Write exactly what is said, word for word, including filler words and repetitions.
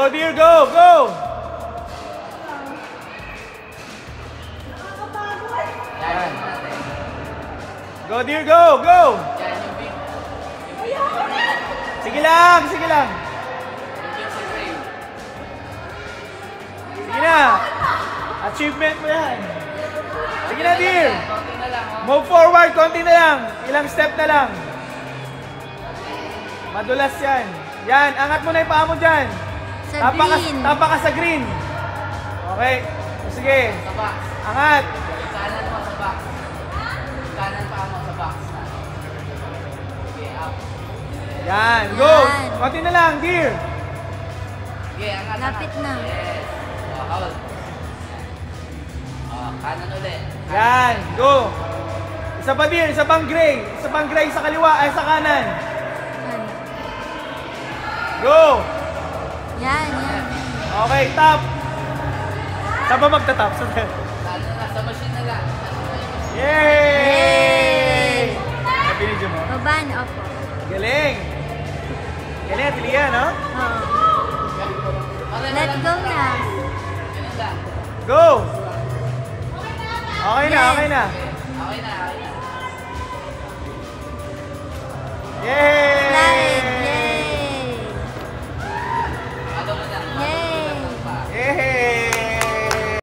Go, dear, go, go! Yan. Go, dear, go, go! Yan yung big. Sige lang, sige lang. Yung big si Ray. Sige na. Achievement mo yan. Sige na, dear. Konti na lang, oh. Move forward, konti na lang. Ilang step na lang. Madulas yan. Yan, angat mo na yung paa mo dyan. Sa Tapa ka, green. tapa ka sa green. Okay. Sige. Sa box. Angat. Yung kanan mo sa box. Yung kanan pa mo sa box. Okay, up. Yan, go. Yan. Konti na lang, dear. Okay, angat. Lapit angat. na. Yes. Oh, hold. Oh, kanan ulit. Kanan. Yan, go. Isa pa, dear. Isa pang gray. Isa pang gray sa kaliwa, ay sa kanan. Yan. Go. Yan, yan. Okay, tap. Saan ba magtatap? Sa Kanan na, sa machine na lang. Nasa na yung machine. Yay! Nabinidyo mo? Baban, opo. Galing. Galing, Atilia, no? Oo. Okay, Let go na. Ganun lang. Go. Okay na, Yes. okay na. Okay, okay na, okay na. Yay!